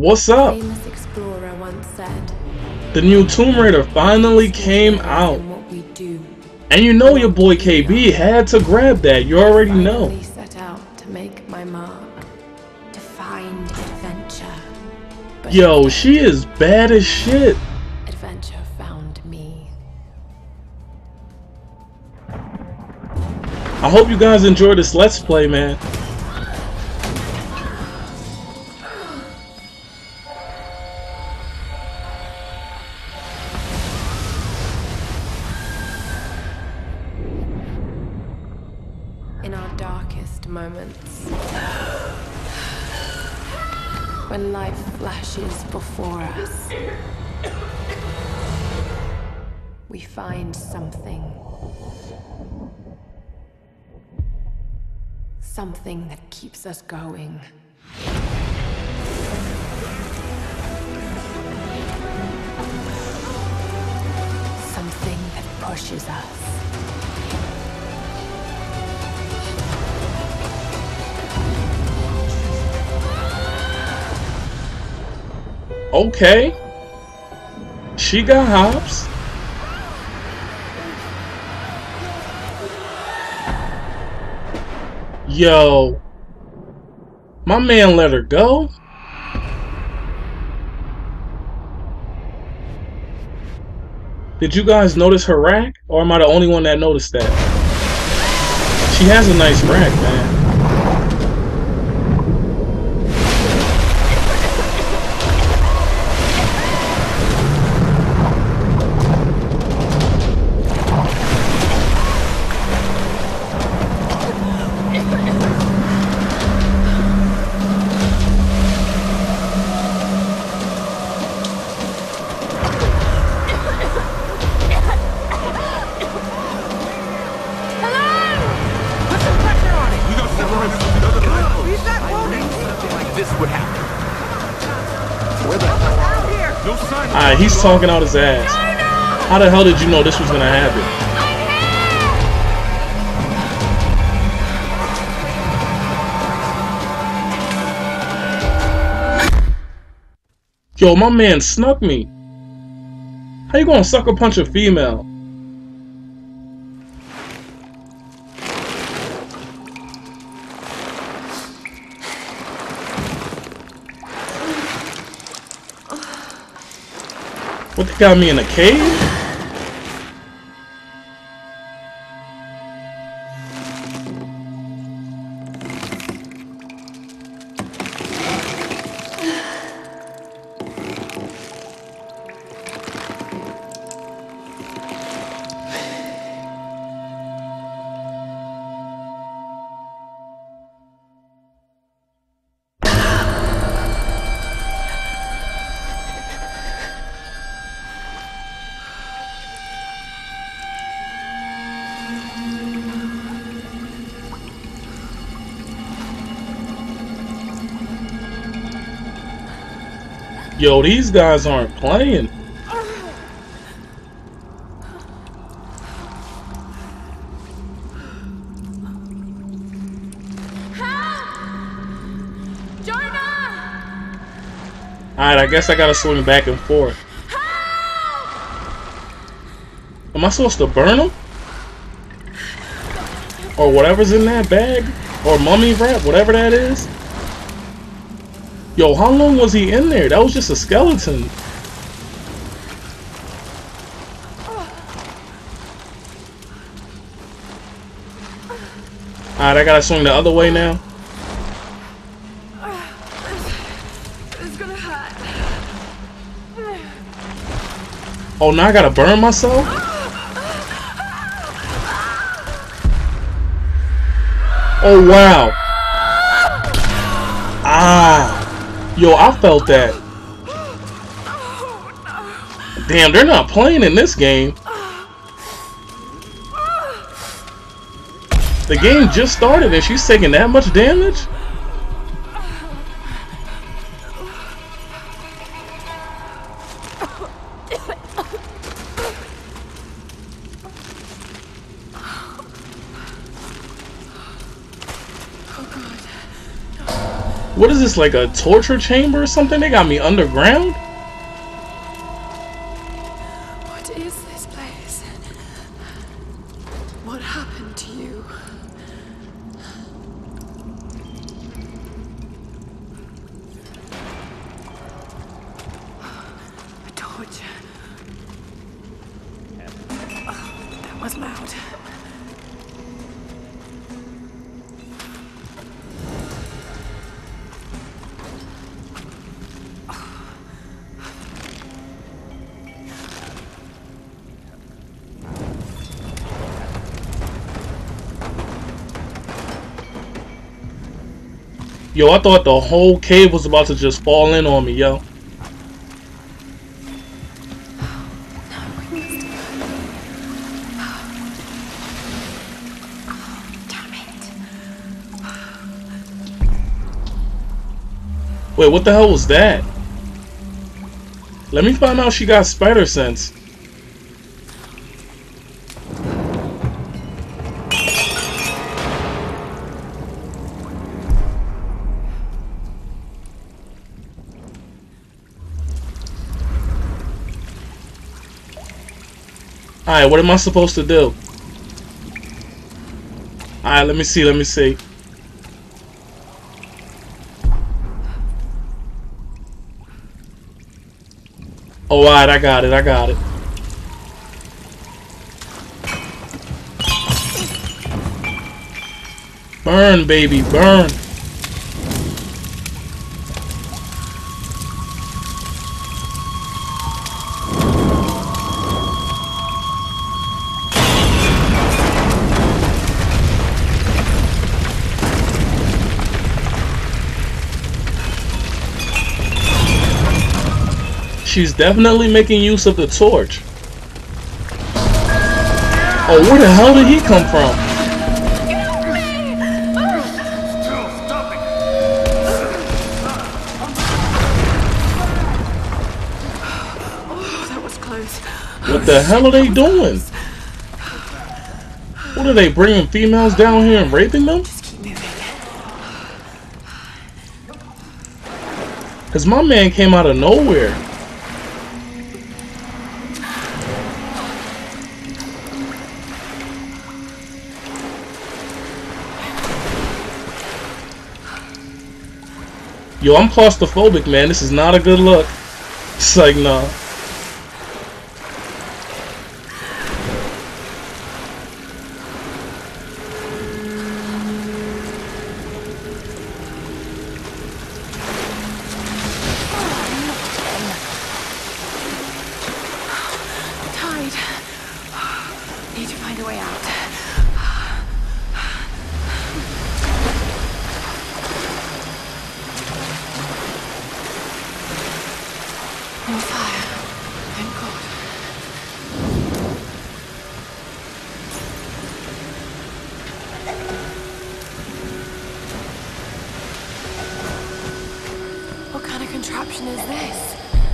What's A up? famous explorer once said, The new Tomb Raider finally came out. in what we do. And you know your boy KB had to grab that. You already know. Finally set out to make my mark, to find adventure. But Yo, she is bad as shit. adventure found me. I hope you guys enjoyed this Let's Play, man. In our darkest moments, when life flashes before us, we find something that keeps us going. Something that pushes us. Okay. She got hops. Yo. My man let her go? Did you guys notice her rack? Or am I the only one that noticed that? She has a nice rack, man. He's talking out his ass. How the hell did you know this was gonna happen? Yo, my man snuck me. How you gonna sucker punch a female? What, they got me in a cave? Yo, these guys aren't playing. Alright, I guess I gotta swing back and forth. Am I supposed to burn them? Or whatever's in that bag? Or mummy wrap, whatever that is? Yo, how long was he in there? That was just a skeleton. Alright, I gotta swing the other way now. It's gonna hurt. Oh, now I gotta burn myself? Oh, wow. Ah. Yo, I felt that. Damn, they're not playing in this game. The game just started and she's taking that much damage? What is this, like a torture chamber or something? They got me underground? What is this place? What happened to you? A torch. Oh, that was loud. Yo, I thought the whole cave was about to just fall in on me, yo. Wait, what the hell was that? Let me find out she got spider sense. Alright, what am I supposed to do? Alright, let me see. Oh, alright, I got it. Burn, baby, burn. She's definitely making use of the torch. Oh, where the hell did he come from? Oh, that was close. What the hell are they doing? What are they bringing females down here and raping them? Just keep moving. Cause my man came out of nowhere. Yo, I'm claustrophobic, man. This is not a good look. It's like, nah. Tide. Need to find a way out. No fire. Thank God. What kind of contraption is this?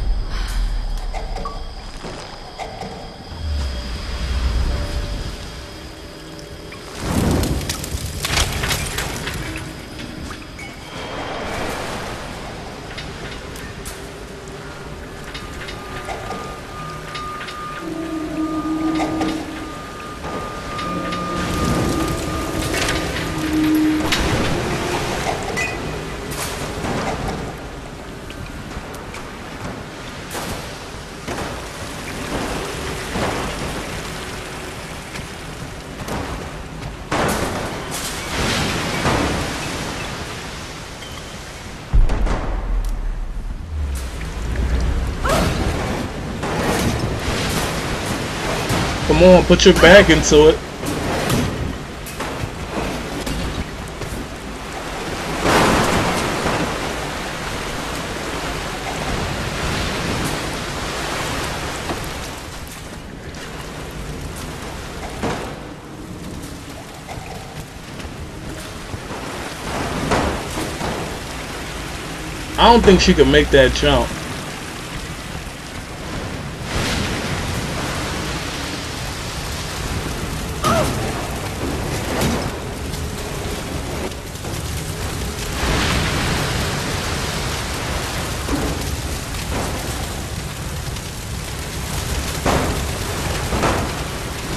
Come on, put your back into it. I don't think she could make that jump.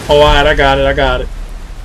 Oh, alright, I got it. I got it.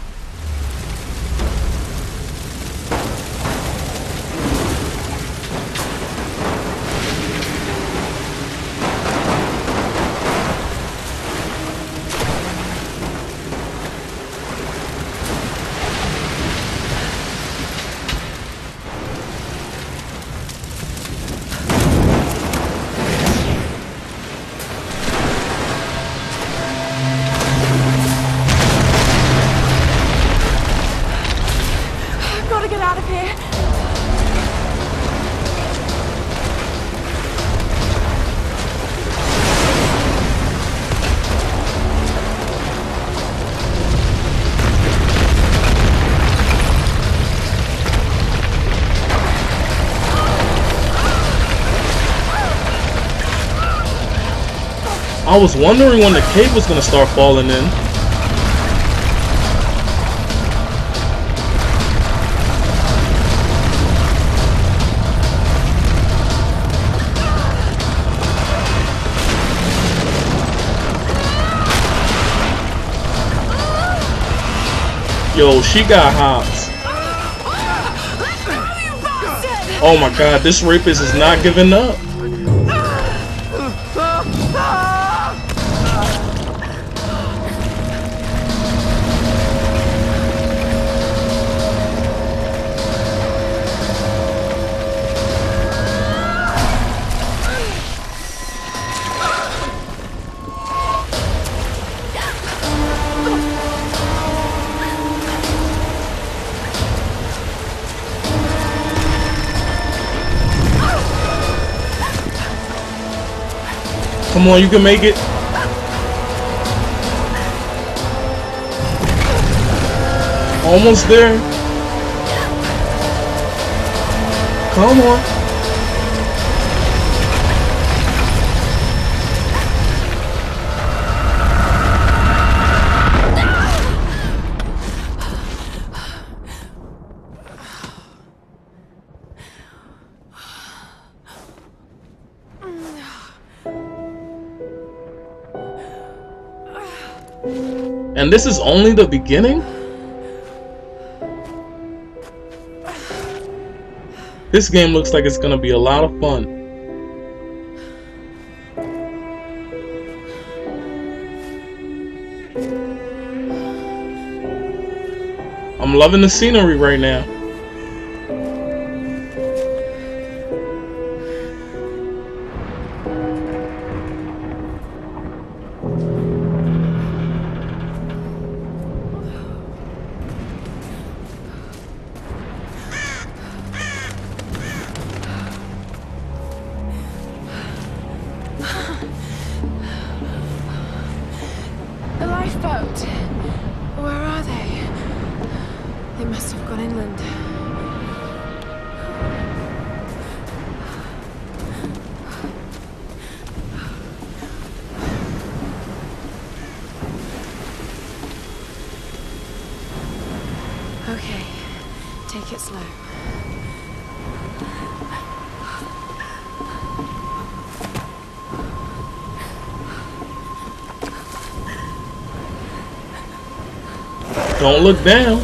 I was wondering when the cave was gonna start falling in. Yo, she got hops. Oh my god, this rapist is not giving up. Come on, you can make it. Almost there. Come on. And this is only the beginning? This game looks like it's gonna be a lot of fun. I'm loving the scenery right now. Okay, take it slow. Don't look down.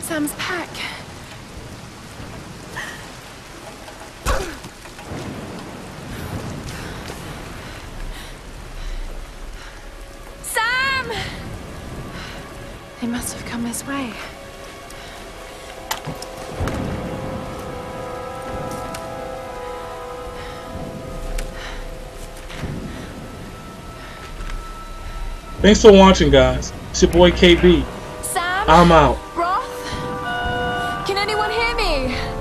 Sam's pack. Sam! They must have come this way. Thanks for watching, guys. It's your boy KB. Sam? I'm out. Roth? Can anyone hear me?